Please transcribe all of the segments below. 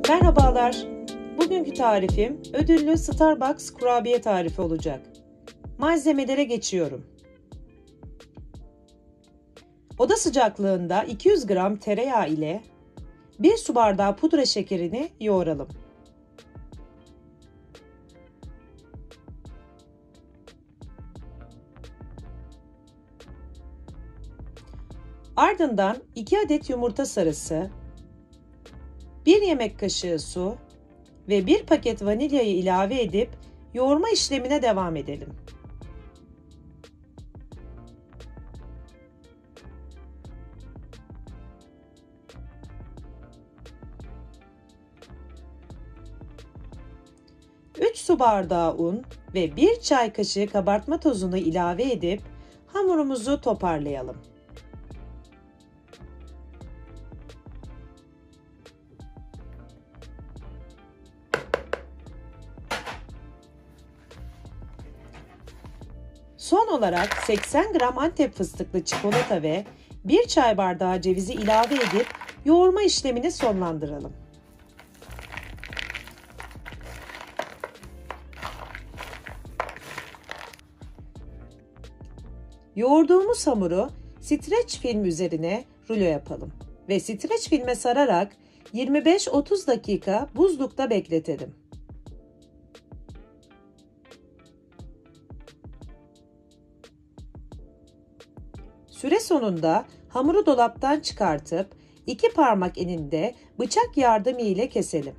Merhabalar. Bugünkü tarifim ödüllü Starbucks kurabiye tarifi olacak. Malzemelere geçiyorum. Oda sıcaklığında 200 gram tereyağı ile 1 su bardağı pudra şekerini yoğuralım. Ardından 2 adet yumurta sarısı, 1 yemek kaşığı su ve 1 paket vanilyayı ilave edip yoğurma işlemine devam edelim. Üç su bardağı un ve 1 çay kaşığı kabartma tozunu ilave edip hamurumuzu toparlayalım. Son olarak 80 gram Antep fıstıklı çikolata ve 1 çay bardağı cevizi ilave edip yoğurma işlemini sonlandıralım. Yoğurduğumuz hamuru streç film üzerine rulo yapalım ve streç filme sararak 25-30 dakika buzlukta bekletelim. Süre sonunda hamuru dolaptan çıkartıp 2 parmak eninde bıçak yardımı ile keselim.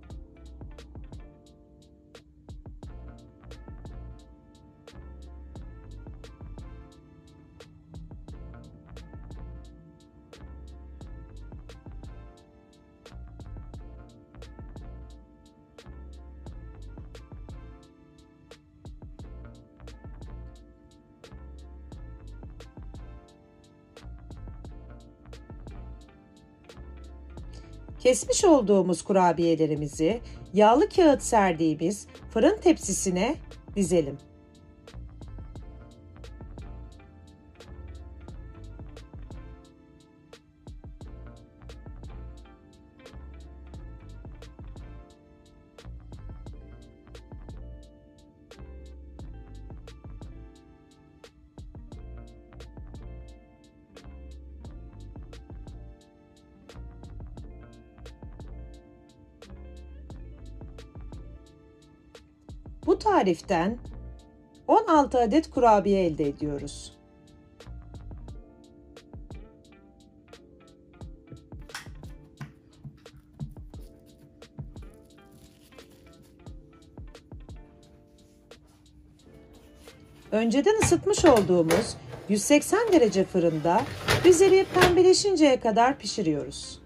Kesmiş olduğumuz kurabiyelerimizi yağlı kağıt serdiğimiz fırın tepsisine dizelim. Bu tariften 16 adet kurabiye elde ediyoruz. Önceden ısıtmış olduğumuz 180 derece fırında üzeri pembeleşinceye kadar pişiriyoruz.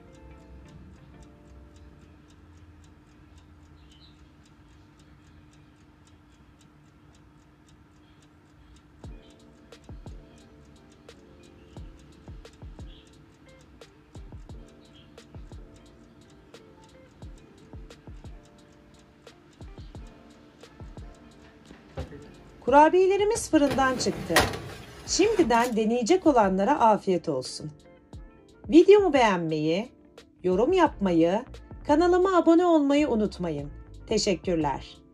Kurabiyelerimiz fırından çıktı. Şimdiden deneyecek olanlara afiyet olsun. Videomu beğenmeyi, yorum yapmayı, kanalıma abone olmayı unutmayın. Teşekkürler.